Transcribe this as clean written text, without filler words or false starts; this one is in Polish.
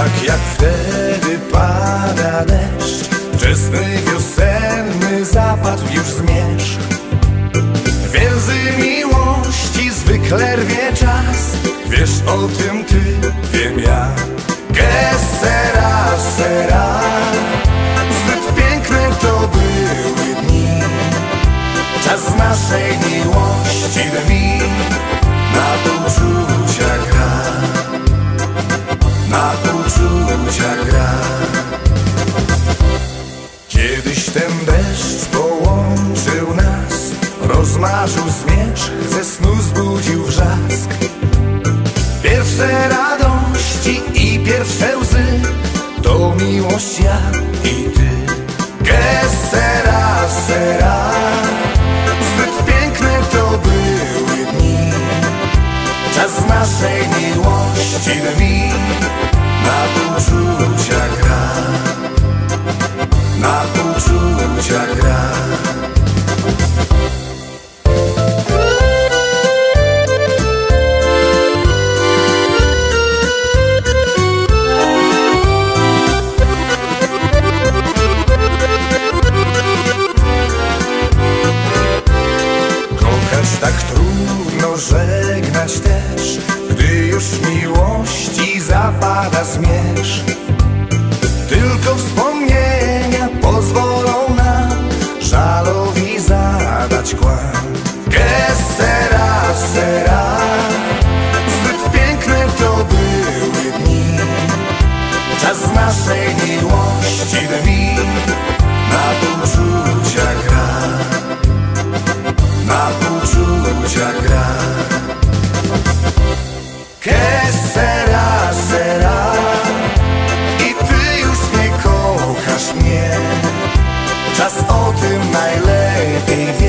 Tak jak wtedy pada deszcz, wczesny wiosenny zapadł już zmierzch. Więzy miłości zwykle rwie czas, wiesz o tym ty, wiem ja. Que sera, sera, zbyt piękne to były dni. Czas naszej miłości drwi, na uczucia gra, na uczucia gra. Kiedyś ten deszcz połączył nas, rozmarzył zmierzch, ze snu zbudził wrzask. Pierwsze radości i pierwsze łzy to miłość ja i ty. Que sera, sera, zbyt piękne to były dni. Czas naszej miłości drwi, na uczucia gra, na uczucia gra. Tak trudno żegnać też, gdy już miłości zapada zmierzch. Tylko wspomnienia pozwolą nam żalowi zadać kłam. Que sera, sera, zbyt piękne to były dni. Czas naszej miłości drwi, na uczucia gra, na uczucia gra. Que sera, sera, i ty już nie kochasz mnie. Czas o tym najlepiej wie.